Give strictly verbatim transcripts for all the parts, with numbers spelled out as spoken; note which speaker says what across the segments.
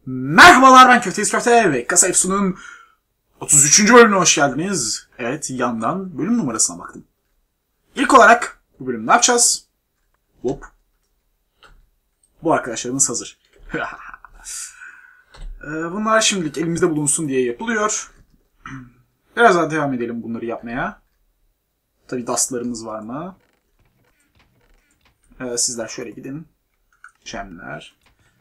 Speaker 1: Merhabalar, ben Köfteyiz Köfte ve Kasa Efsun'un otuz üçüncü bölümüne hoş geldiniz. Evet, yandan bölüm numarasına baktım. İlk olarak bu bölüm ne yapacağız? Hop. Bu arkadaşlarımız hazır. Bunlar şimdilik elimizde bulunsun diye yapılıyor. Biraz daha devam edelim bunları yapmaya. Tabii dustlarımız var mı? Sizler şöyle gidin. Gemler.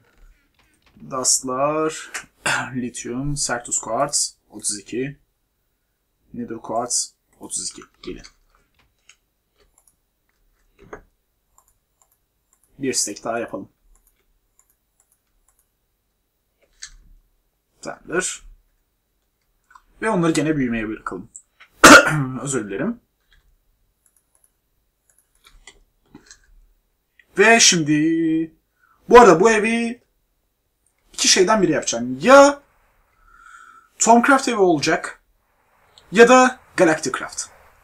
Speaker 1: Dustlar. Lityum. Certus Quartz. otuz iki. Nether Quartz. otuz iki. Gelin. Bir stack daha yapalım. Tamamdır. Ve onları gene büyümeye bırakalım. Özür dilerim. Ve şimdi... Bu arada bu evi iki şeyden biri yapacağım. Ya Thaumcraft evi olacak ya da Galacticraft.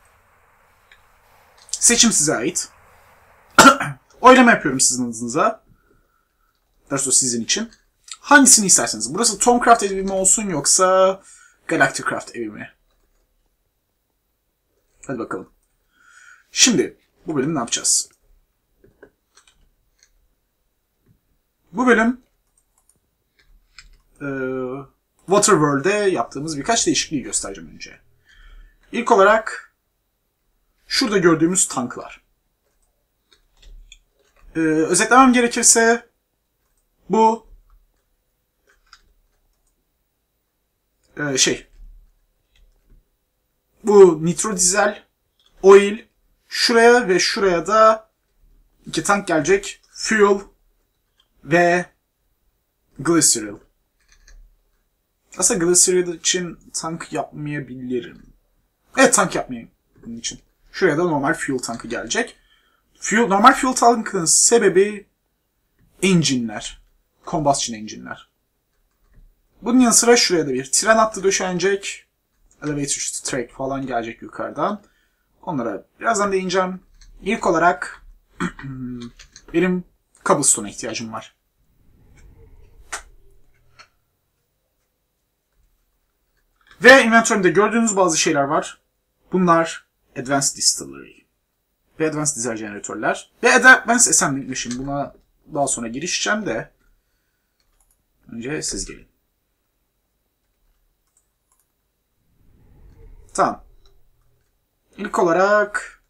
Speaker 1: Seçim size ait. Oylama yapıyorum sizin adınıza. Derso sizin için. Hangisini isterseniz. Burası Thaumcraft evi mi olsun yoksa Galacticraft evi mi? Hadi bakalım. Şimdi bu bölüm ne yapacağız? Bu bölüm e, Waterworld'de yaptığımız birkaç değişikliği göstereceğim önce. İlk olarak şurada gördüğümüz tanklar. E, özetlemem gerekirse bu e, şey bu nitrodizel, oil, şuraya ve şuraya da iki tank gelecek. Fuel ve Glycerol. Aslında Glycerol için tank yapmayabilirim. Evet, tank yapmayayım bunun için. Şuraya da normal fuel tankı gelecek. Fuel, normal fuel tankının sebebi engine'ler. Combustion engine'ler. Bunun yanı sıra şuraya da bir tren hattı döşenecek. Elevator track falan gelecek yukarıdan. Onlara birazdan değineceğim. İlk olarak benim cobblestone'a ihtiyacım var. Ve inventörümde gördüğünüz bazı şeyler var. Bunlar Advanced Distillery ve Advanced Diesel jeneratörler ve Advanced Assembling Machine. Buna daha sonra girişeceğim de önce siz gelin. Tamam. İlk olarak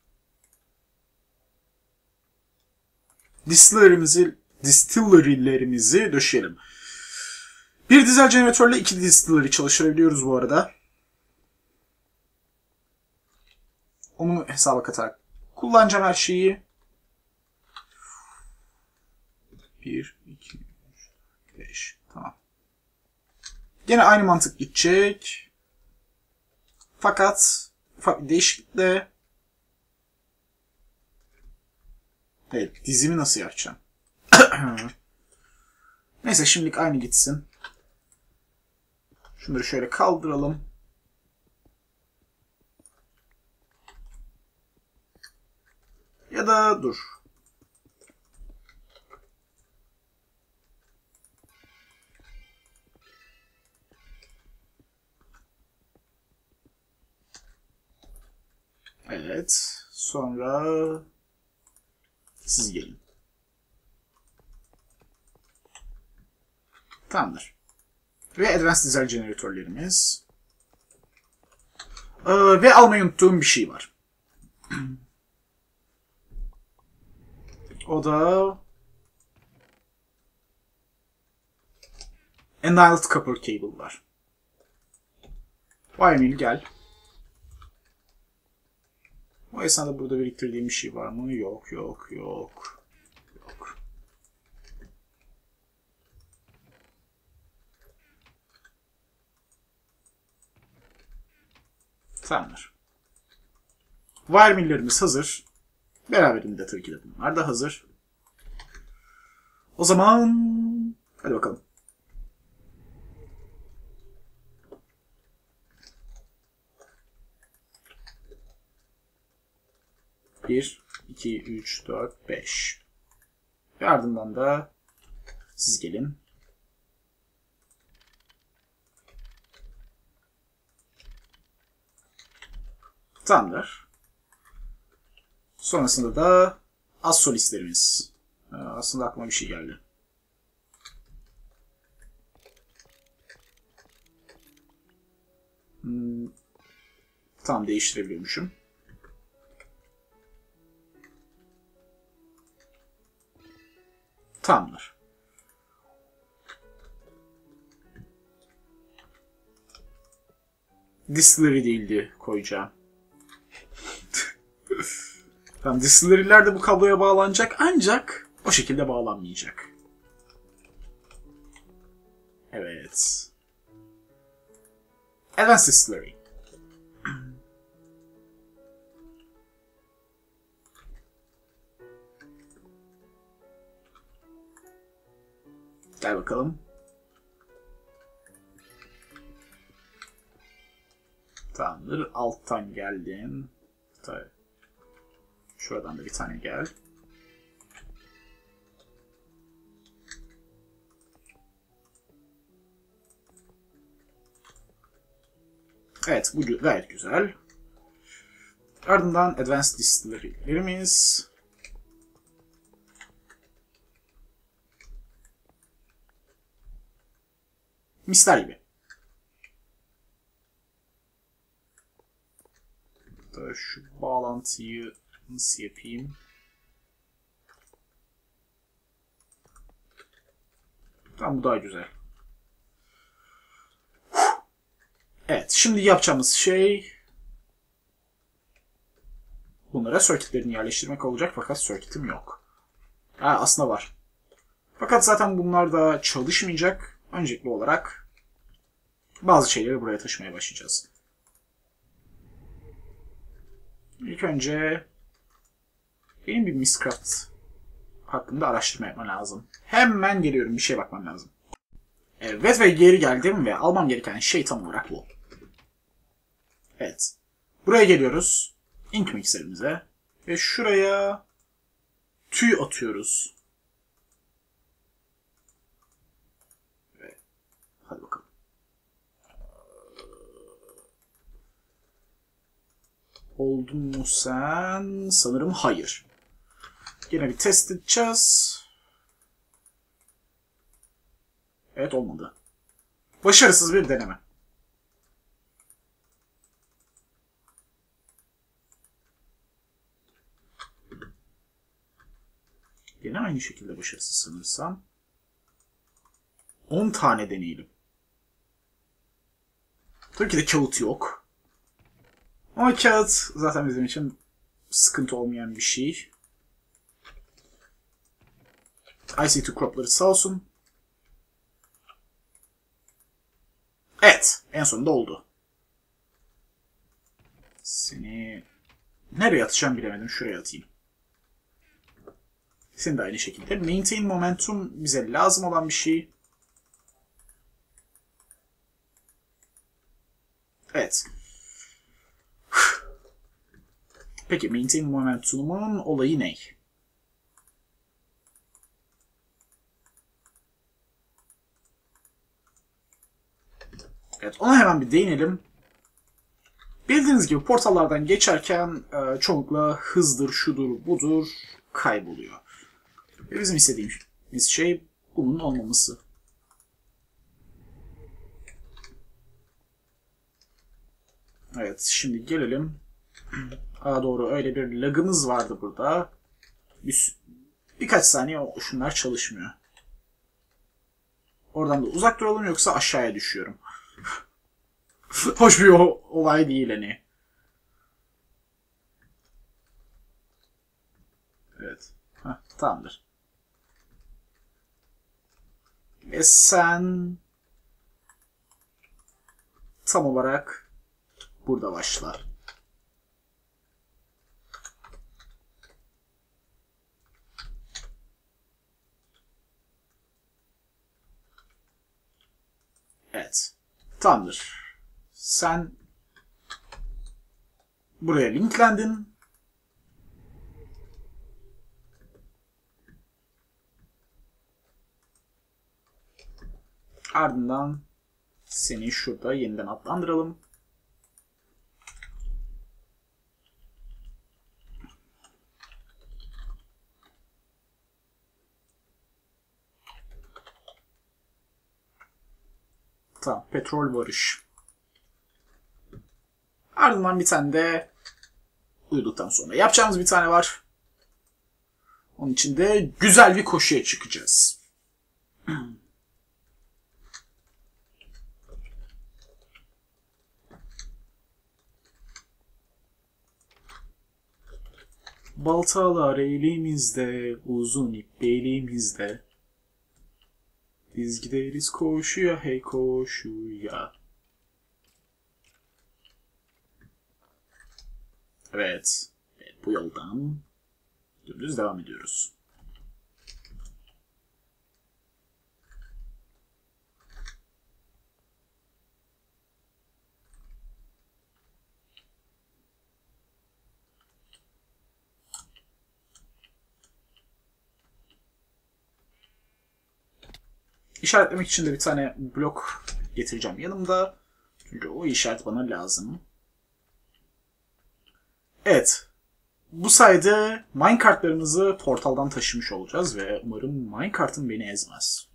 Speaker 1: distillery'mizi, distillery'lerimizi döşeyelim. Bir dizel jeneratörle iki distillery çalıştırabiliyoruz bu arada. Onu hesaba katarak kullanacağım her şeyi. bir, iki, üç, beş. Tamam. Yine aynı mantık gidecek. Fakat ufak bir değişiklikle evet, dizimi nasıl yapacağım? Neyse, şimdilik aynı gitsin. Şunları şöyle kaldıralım. Ya da dur. Evet. Sonra siz gelin. Tamamdır. Ve Advanced Diesel jeneratörlerimiz. Ee, ve almayı unuttuğum bir şey var. O da Annealed Copper Cable var. Wiremeal gel. O esnada burada biriktirdiğim bir şey var mı? Yok, yok, yok. Yok. Tamamdır. Wiremeal'lerimiz hazır. Beraberinde tabii ki de bunlar da hazır. O zaman hadi bakalım. bir, iki, üç, dört, beş. Ve ardından da siz gelin. Tamamdır. Sonrasında da az solistlerimiz. Ee, aslında aklıma bir şey geldi. Hmm. Tamam, değiştirebiliyormuşum. Tamamdır. Distillery değildi koyacağım. Tamam, distillery'ler de bu kabloya bağlanacak ancak o şekilde bağlanmayacak. Evet. Advanced Distillery. Gel bakalım. Tamamdır. Alttan geldin. Tabii. Şuradan da bir tane gel. Evet, bu gayet güzel. Ardından Advanced Distillery'lerimiz. Misler gibi. Şu bağlantıyı nasıl yapayım? Tamam, bu daha güzel. Evet, şimdi yapacağımız şey bunlara circuitlerini yerleştirmek olacak fakat circuit'im yok. Ha, aslında var. Fakat zaten bunlar da çalışmayacak. Öncelikli olarak bazı şeyleri buraya taşımaya başlayacağız. İlk önce benim bir Mystcraft hakkında araştırma yapmam lazım. Hemen geliyorum, bir şeye bakmam lazım. Evet ve geri geldim ve almam gereken şey tam olarak bu. Evet. Buraya geliyoruz. Ink mikserimize. Ve şuraya tüy atıyoruz. Evet. Hadi bakalım. Oldu mu sen? Sanırım hayır. Yine bir test edeceğiz. Evet, olmadı. Başarısız bir deneme. Yine aynı şekilde başarısız sanırsam. on tane deneyelim. Tabii ki de kağıt yok. Ama kağıt zaten bizim için sıkıntı olmayan bir şey. I C iki cropları sağ olsun. Evet, en sonunda oldu. Seni nereye atacağım bilemedim. Şuraya atayım. Seni de aynı şekilde. Maintain momentum bize lazım olan bir şey. Evet. Peki maintain momentumun olayı ne? Evet, ona hemen bir değinelim. Bildiğiniz gibi portallardan geçerken e, çoğunlukla hızdır, şudur, budur kayboluyor. Ve bizim istediğimiz şey bunun olmaması. Evet, şimdi gelelim. Aa, doğru, öyle bir lagımız vardı burada. Bir, birkaç saniye şunlar çalışmıyor. Oradan da uzak duralım yoksa aşağıya düşüyorum. Hoş bir olay değil hani. Evet. Heh, tamamdır. Ve sen tam olarak burada başla. Evet. Tamamdır. Sen buraya linklendin. Ardından seni şurada yeniden adlandıralım. Tamam. Petrol varış. Ardından bir tane de uyuduktan sonra yapacağımız bir tane var. Onun için de güzel bir koşuya çıkacağız. Baltalar elimizde, uzun ip belimizde. Biz gideriz koşuya, hey koşuya. Evet. Evet, bu yoldan dümdüz devam ediyoruz. İşaretlemek için de bir tane blok getireceğim yanımda. Çünkü o işaret bana lazım. Evet. Bu sayede minecartlarımızı portaldan taşımış olacağız ve umarım minecart'ım beni ezmez.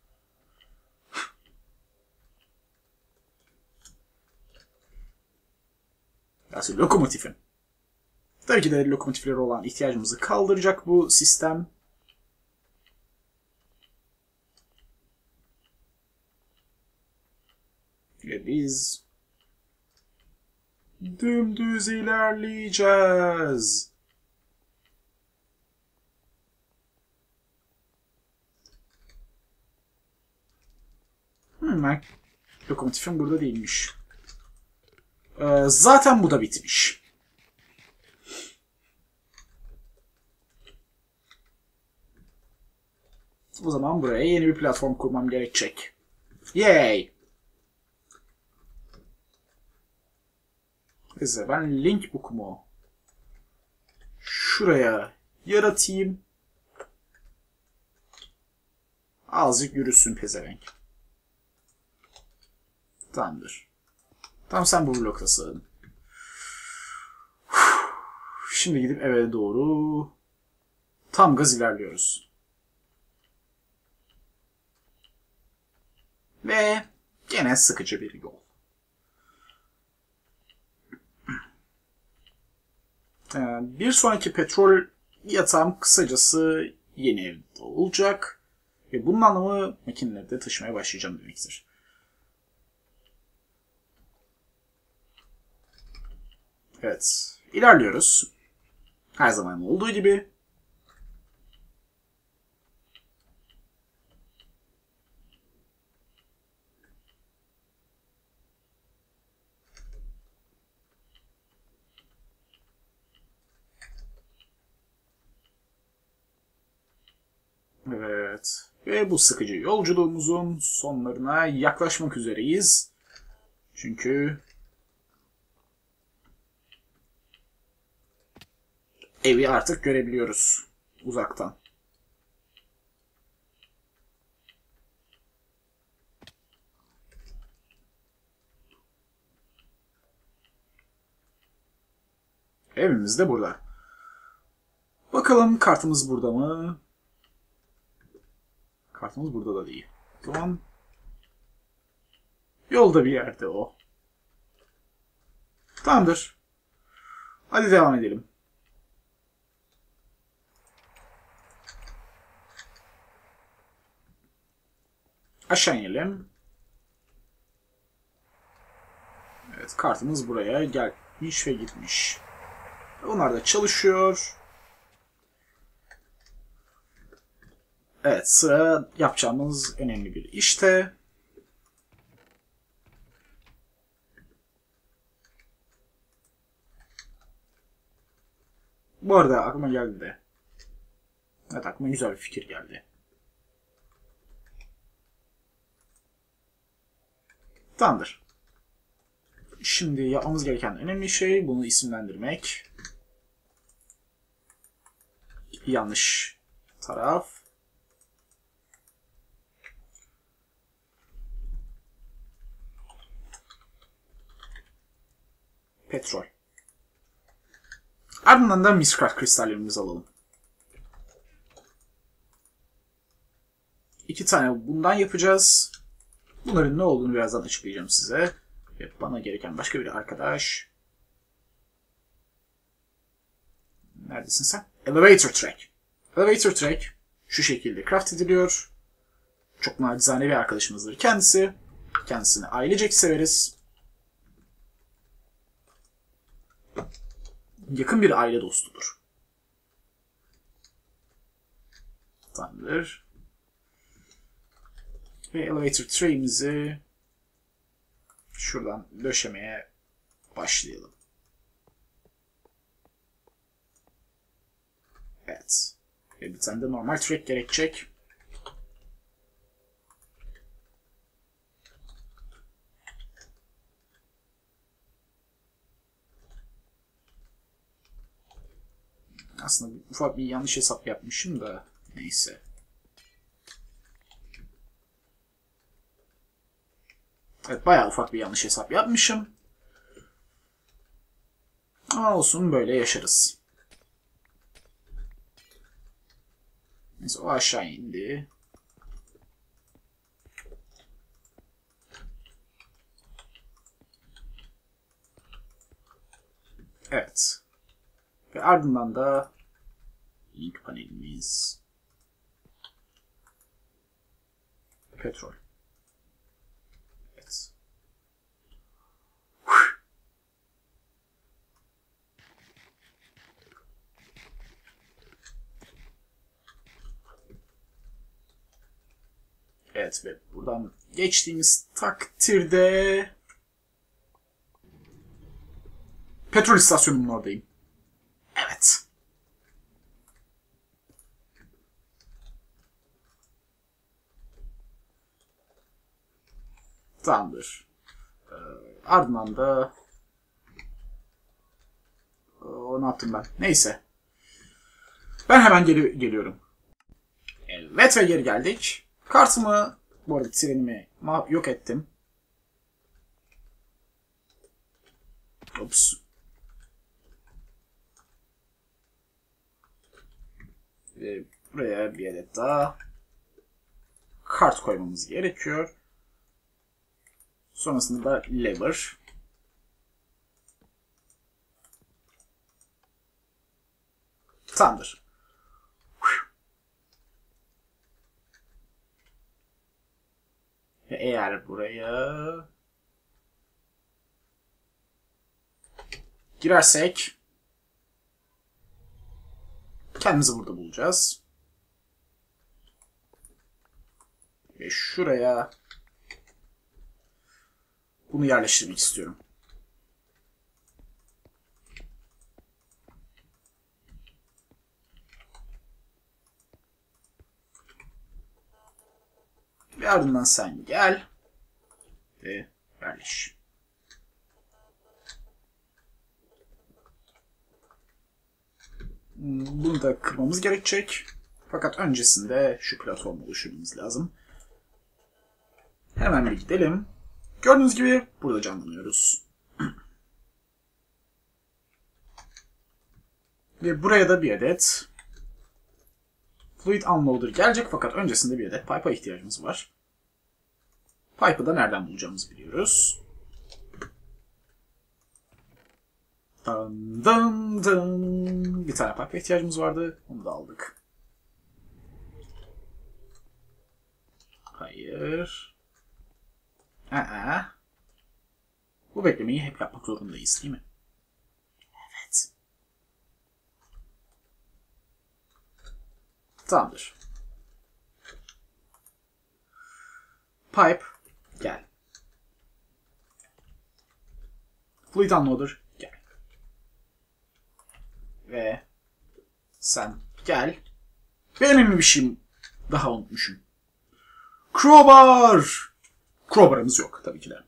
Speaker 1: Yani lokomotifim. Tabii ki de lokomotiflere olan ihtiyacımızı kaldıracak bu sistem. Ve biz dümdüz ilerleyeceğiz. Hmm, lokomotifim burada değilmiş. Ee, zaten bu da bitmiş. O zaman buraya yeni bir platform kurmam gerekecek. Yay! Neyse ben link book'umu şuraya yaratayım. Azıcık yürüsün pezevenk. Tamamdır. Tamam sen bu bloktasın. Şimdi gidip eve doğru tam gaz ilerliyoruz. Ve gene sıkıcı bir yol. Bir sonraki petrol yatağım kısacası yeni evde olacak. Ve bunun anlamı makineleri de taşımaya başlayacağım demektir. Evet. İlerliyoruz. Her zaman olduğu gibi. Evet. Ve bu sıkıcı yolculuğumuzun sonlarına yaklaşmak üzereyiz. Çünkü evi artık görebiliyoruz uzaktan. Evimiz de burada. Bakalım kartımız burada mı? Kartımız burada da değil. O zaman yolda bir yerde o. Tamamdır. Hadi devam edelim. Aşağı inelim. Evet, kartımız buraya gelmiş ve gitmiş. Bunlar da çalışıyor. Evet, sıra yapacağımız önemli bir işte. Bu arada aklıma geldi de. Evet, aklıma güzel bir fikir geldi. Tamamdır. Şimdi yapmamız gereken önemli şey bunu isimlendirmek. Yanlış taraf. Petrol. Ardından da miskrat kristallerimizi alalım. İki tane bundan yapacağız. Bunların ne olduğunu birazdan açıklayacağım size. Ve bana gereken başka bir arkadaş. Neredesin sen? Elevator Track. Elevator Track şu şekilde craft ediliyor. Çok nacizane bir arkadaşımızdır kendisi. Kendisini ailecek severiz. Yakın bir aile dostudur. Tamamdır. Ve elevator tray'imizi şuradan döşemeye başlayalım. Evet. Ve bir tane de normal track gerekecek. Aslında ufak bir yanlış hesap yapmışım da neyse. Evet, bayağı ufak bir yanlış hesap yapmışım. Ama olsun, böyle yaşarız. Neyse, o aşağı indi. Evet. Ve ardından da link panelimiz. Petrol. Evet. Evet ve buradan geçtiğimiz takdirde petrol istasyonunun oradayım. Evet. Tamamdır. Ee, ardından da o, ne yaptım ben? Neyse. Ben hemen geri geliyorum. Evet ve geri geldik. Kartımı, bu arada trenimi yok ettim. Ops. Ve buraya bir adet daha kart koymamız gerekiyor. Sonrasında da lever. Tamamdır. Ve eğer buraya girersek kendimizi burada bulacağız. Ve şuraya bunu yerleştirmek istiyorum. Ve ardından sen gel ve yerleş. Bunu da kırmamız gerekecek. Fakat öncesinde şu platformu oluşturmamız lazım. Hemen bir gidelim. Gördüğünüz gibi burada canlanıyoruz. Ve buraya da bir adet Fluid Unloader gelecek, fakat öncesinde bir adet pipe'a ihtiyacımız var. Pipe'ı da nereden bulacağımızı biliyoruz. Dın dın dın. Bir tane pipe'a ihtiyacımız vardı. Onu da aldık. Hayır. Aa. Bu beklemeyi hep yapmak zorundayız, değil mi? Evet. Tamamdır. Pipe, gel. Fluid Unloader, gel. Ve sen gel. Ve önemli bir şey daha unutmuşum. Crowbar! Crowbar'ımız yok tabii ki de.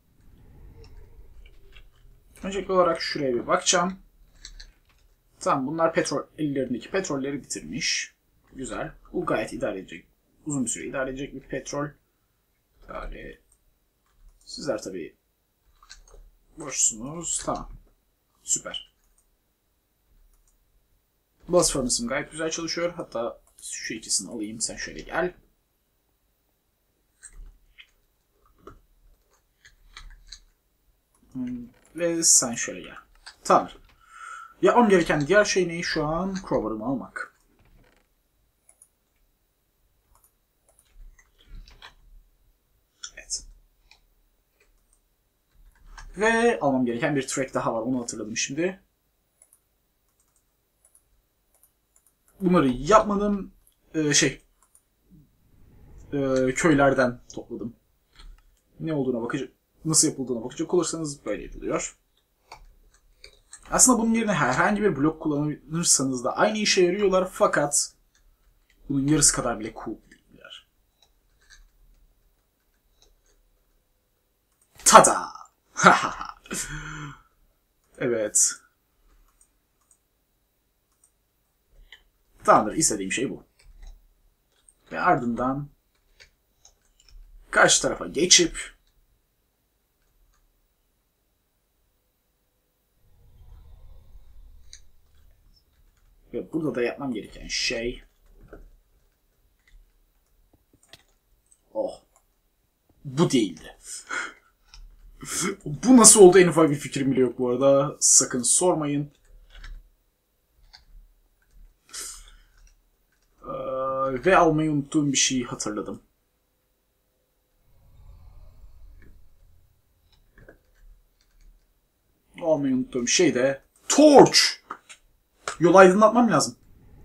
Speaker 1: Öncelikli olarak şuraya bir bakacağım. Tamam, bunlar petrol, ellerindeki petrolleri bitirmiş. Güzel. Bu gayet idare edecek. Uzun bir süre idare edecek bir petrol. Yani sizler tabii boşsunuz. Tamam. Süper. Blast Furnace'ım gayet güzel çalışıyor. Hatta şu ikisini alayım. Sen şöyle gel. Ve sen şöyle gel. Tamam. Yapmam gereken diğer şey ne? Şu an crowbar'ımı almak. Evet. Ve almam gereken bir track daha var. Onu hatırladım şimdi. Bunları yapmadım. Ee, şey. Ee, köylerden topladım. Ne olduğuna bakacak, nasıl yapıldığına bakacak olursanız böyle yapılıyor. Aslında bunun yerine herhangi bir blok kullanırsanız da aynı işe yarıyorlar fakat bunun yarısı kadar bile cool değiller. Tada! Evet. Tamamdır, istediğim şey bu. Ve ardından karşı tarafa geçip ve burada da yapmam gereken şey oh bu değildi. Bu nasıl oldu en ufak bir fikrim bile yok bu arada. Sakın sormayın. Ee, ve almayı unuttuğum bir şeyi hatırladım. Almayı unuttuğum şey de torch. Yol aydınlatmam lazım.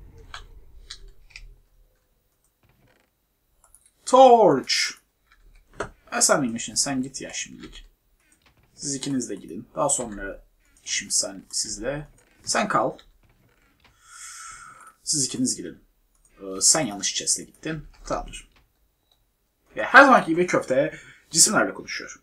Speaker 1: Torch. E sen miymişsin? Sen git ya şimdilik. Siz ikiniz de gidin. Daha sonra işim sen sizle. Sen kal. Siz ikiniz gidin. Ee, sen yanlış chest'e gittin. Tamamdır. Ve her zamanki gibi köfte cisimlerle konuşuyor.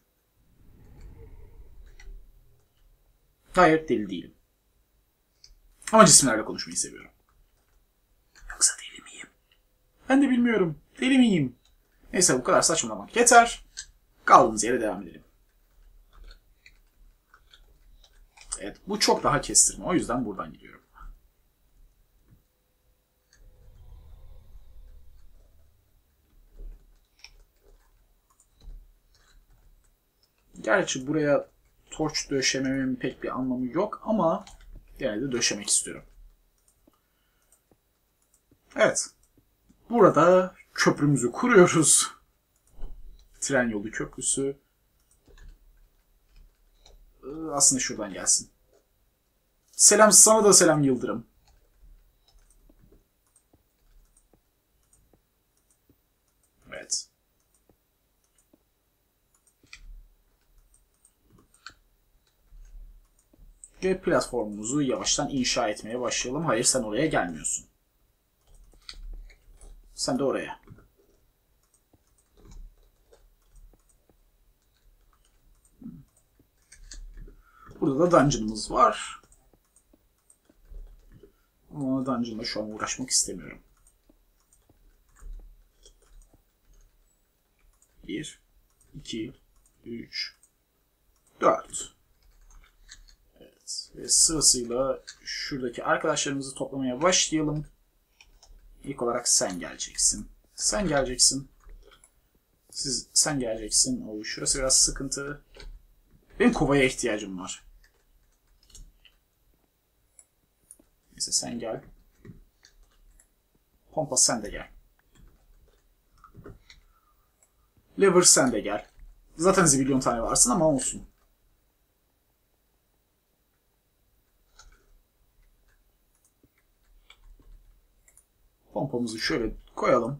Speaker 1: Hayır, deli değilim. Ama cisimlerle konuşmayı seviyorum. Yoksa deli miyim? Ben de bilmiyorum. Deli miyim? Neyse bu kadar saçmalamak yeter. Kaldığımız yere devam edelim. Evet, bu çok daha kestirme. O yüzden buradan gidiyorum. Gerçi buraya torç döşememin pek bir anlamı yok ama gene de döşemek istiyorum. Evet. Burada köprümüzü kuruyoruz. Tren yolu köprüsü. Aslında şuradan gelsin. Selam sana da selam Yıldırım. Evet. Ve platformumuzu yavaştan inşa etmeye başlayalım. Hayır, sen oraya gelmiyorsun. Sen de oraya. Burada da dungeon'ımız var. Ama dungeon'la şu an uğraşmak istemiyorum. Bir, iki, üç, dört. Evet. Ve sırasıyla şuradaki arkadaşlarımızı toplamaya başlayalım. İlk olarak sen geleceksin. Sen geleceksin. Siz, sen geleceksin. Oo, şurası biraz sıkıntı. Benim kovaya ihtiyacım var. Neyse sen gel. Pompa sen de gel. Lever sen de gel. Zaten zibilyon tane varsın ama olsun. Pompamızı şöyle koyalım.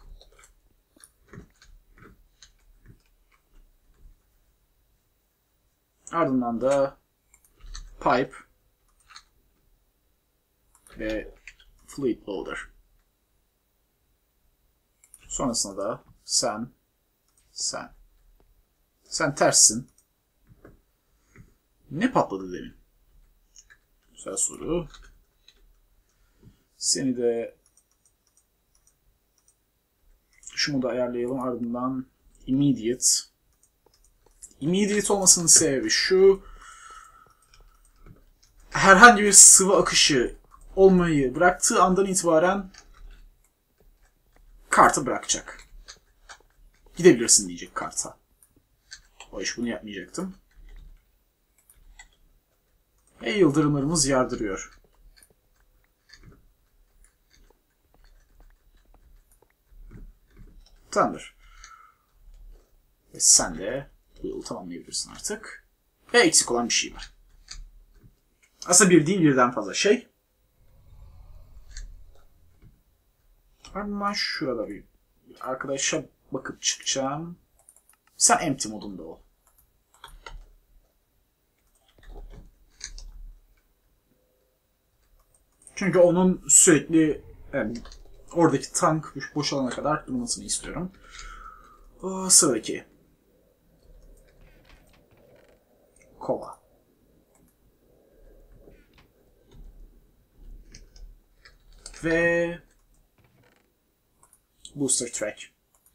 Speaker 1: Ardından da pipe ve fluid loader. Sonrasında da sen, sen. Sen terssin. Ne patladı demin? Güzel soru. Seni de şu modu ayarlayalım. Ardından immediate. Immediate olmasının sebebi şu. Herhangi bir sıvı akışı olmayı bıraktığı andan itibaren kartı bırakacak. Gidebilirsin diyecek karta. O iş bunu yapmayacaktım. Ey yıldırımlarımız yardırıyor. Tamamdır. Ve sen de bu yolu tamamlayabilirsin artık. Ve eksik olan bir şey var. Aslında bir değil birden fazla şey. Ben şurada bir arkadaşa bakıp çıkacağım. Sen empty modunda ol. Çünkü onun sürekli yani oradaki tank boşalana kadar durmasını istiyorum. O, sıradaki. Kova. Ve Booster Track.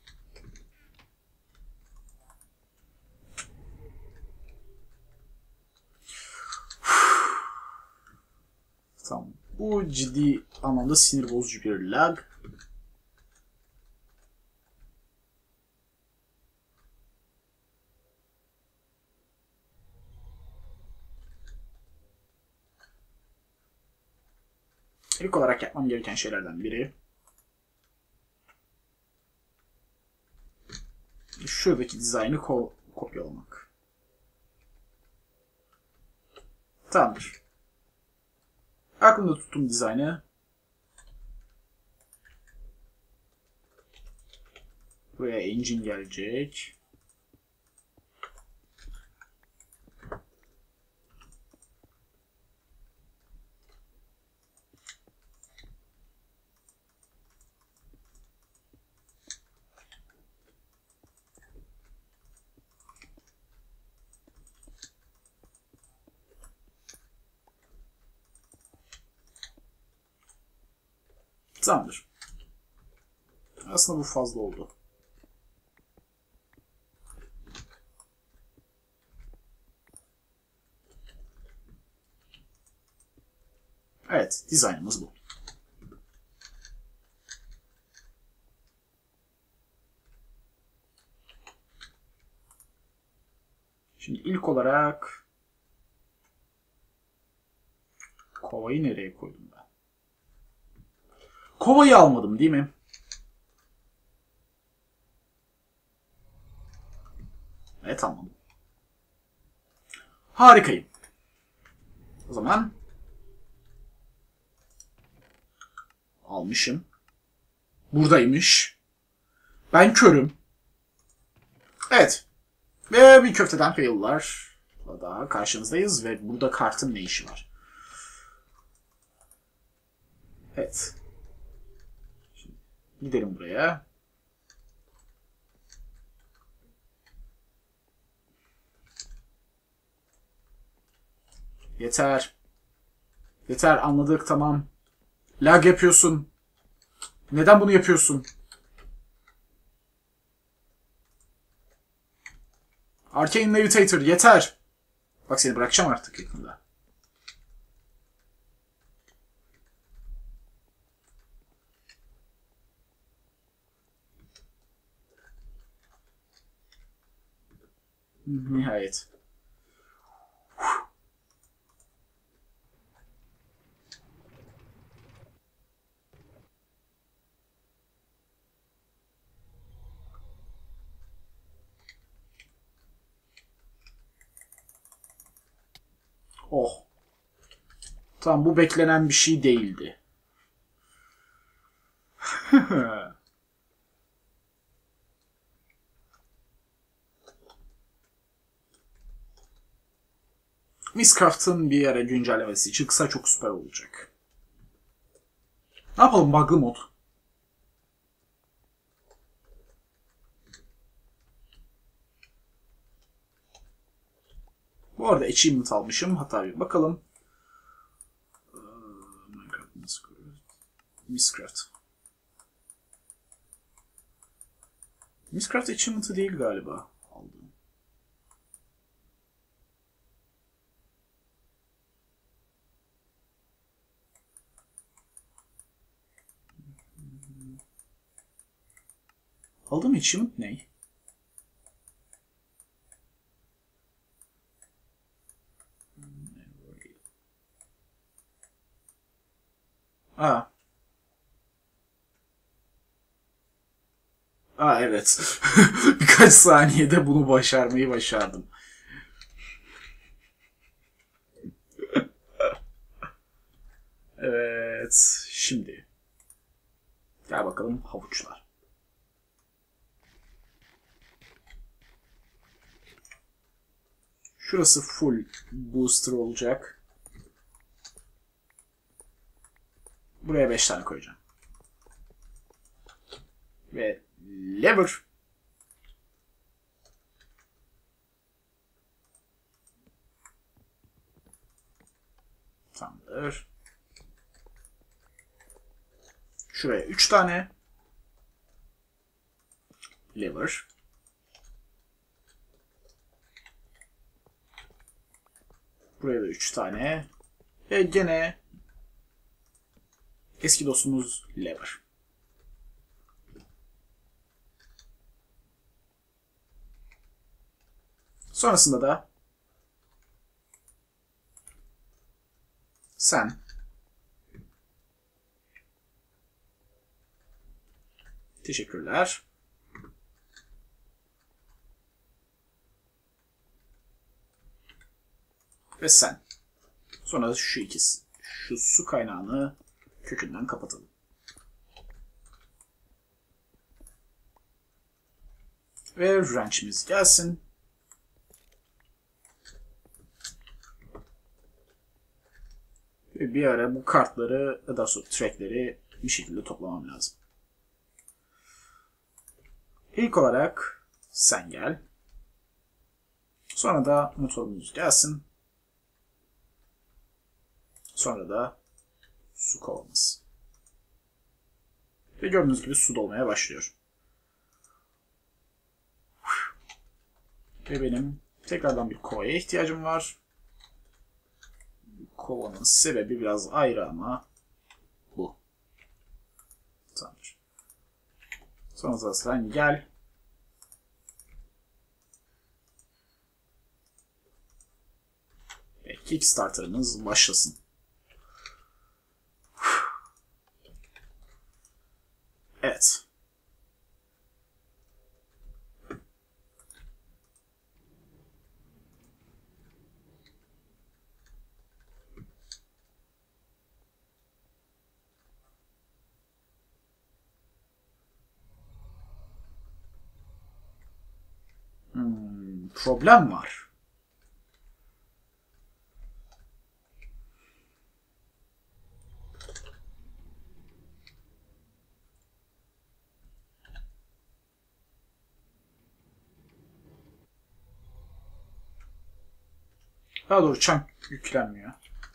Speaker 1: Tamam. Bu ciddi anlamda sinir bozucu bir lag. İlk olarak yapmam gereken şeylerden biri şuradaki dizaynı ko kopyalamak. Tamamdır. Aklımda tuttuğum dizaynı buraya engine gelecek. Tamamdır. Aslında bu fazla oldu. Evet, dizaynımız bu. Şimdi ilk olarak kovayı nereye koydum ben? Kovayı almadım değil mi? Evet, almadım. Harikayım. O zaman almışım. Buradaymış. Ben körüm. Evet. Ve bir köfteden fail'lar daha karşınızdayız ve burada kartın ne işi var? Evet. Şimdi gidelim buraya. Yeter. Yeter, anladık, tamam. Lag yapıyorsun. Neden bunu yapıyorsun? Arcane Levitator yeter. Bak seni bırakacağım artık yakında. Nihayet. Oh. Tamam, bu beklenen bir şey değildi. Mistcraft'ın bir ara güncellemesi çıksa çok süper olacak. Ne yapalım, bug'lı mod. Bu arada achievement almışım. Hatta bir bakalım. Mistcraft. Mistcraft achievement'ı değil galiba. Aldım. Aldığım achievement ne? Aa. Aa evet. Birkaç saniyede bunu başarmayı başardım. Evet. Şimdi. Gel bakalım havuçlar. Şurası full booster olacak. Buraya beş tane koyacağım. Ve lever. Tamamdır. Şuraya üç tane. Lever. Buraya da üç tane. Ve gene eski dostumuz lever. Sonrasında da sen teşekkürler. Ve sen. Sonra da şu ikisi. Şu su kaynağını kökünden kapatalım. Ve wrench'imiz gelsin. Ve bir ara bu kartları ya da trackleri bir şekilde toplamam lazım. İlk olarak sen gel. Sonra da motorumuz gelsin. Sonra da su kovamız. Ve gördüğünüz gibi su dolmaya başlıyor. Ve benim tekrardan bir kovaya ihtiyacım var. Kovanın sebebi biraz ayrı ama bu. Tamamdır. Sonra sen gel. Ve Kickstarter'ımız başlasın. Evet. Hmm, problem var. Daha doğru chunk yüklenmiyor.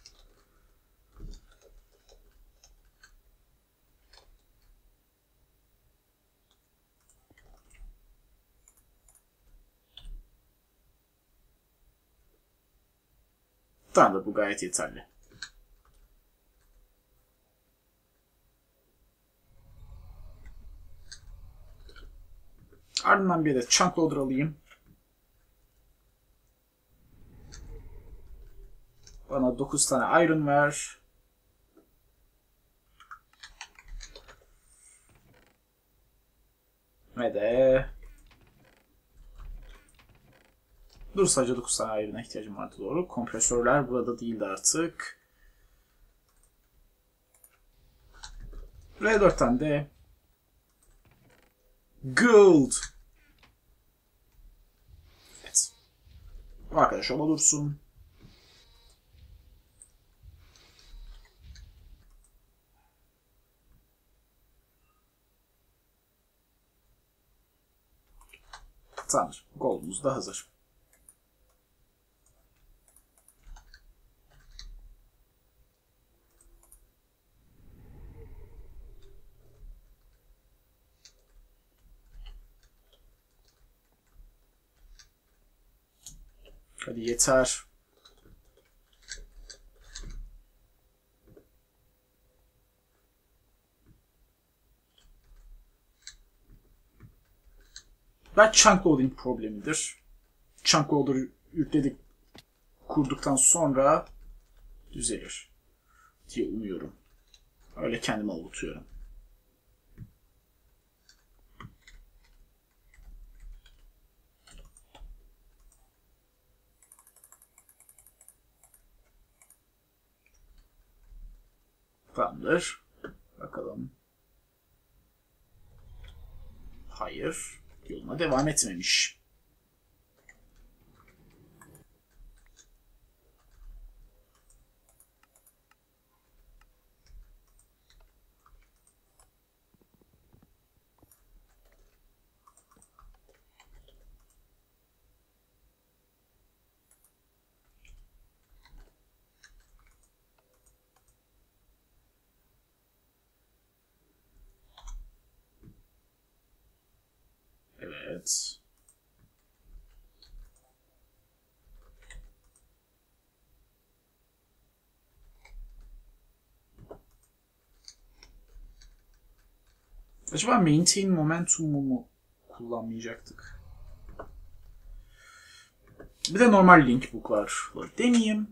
Speaker 1: Tamam, bu gayet yeterli. Ardından bir de chunk loader alayım. Bana dokuz tane iron ver. Ve de dur, sadece dokuz tane iron'a ihtiyacım vardı, doğru. Kompresörler burada değildi artık. Ve dört tane de gold. Evet. Bu arkadaş ola dursun. Tamamdır. Gold'umuz da hazır. Hadi yeter. Belki chunk loading problemidir. Chunk loader yükledik, kurduktan sonra düzelir diye umuyorum. Öyle kendimi avutuyorum. Tamamdır. Bakalım. Hayır. Yoluna devam etmemiş. Evet. Acaba maintain momentum'u mu kullanmayacaktık? Bir de normal link book var. Deneyeyim.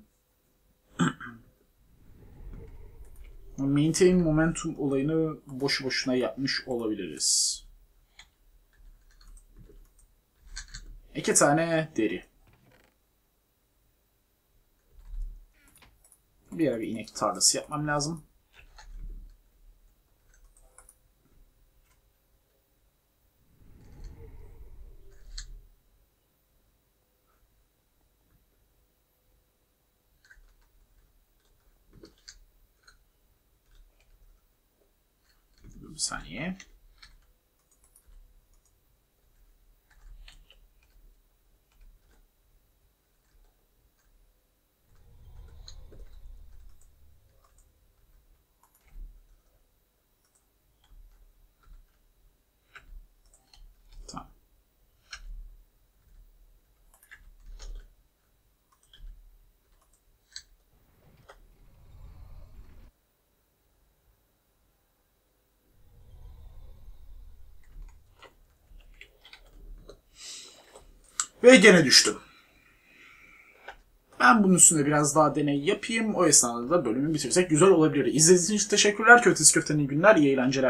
Speaker 1: Maintain momentum olayını boşu boşuna yapmış olabiliriz. İki tane deri. Bir ara bir inek tarlası yapmam lazım. Bir saniye. Tamam. Ve gene düştüm. Ben bunun üstünde biraz daha deney yapayım. O esnada da bölümü bitirsek güzel olabilir. İzlediğiniz için teşekkürler. Köftesi köftenin iyi günler, iyi eğlenceler.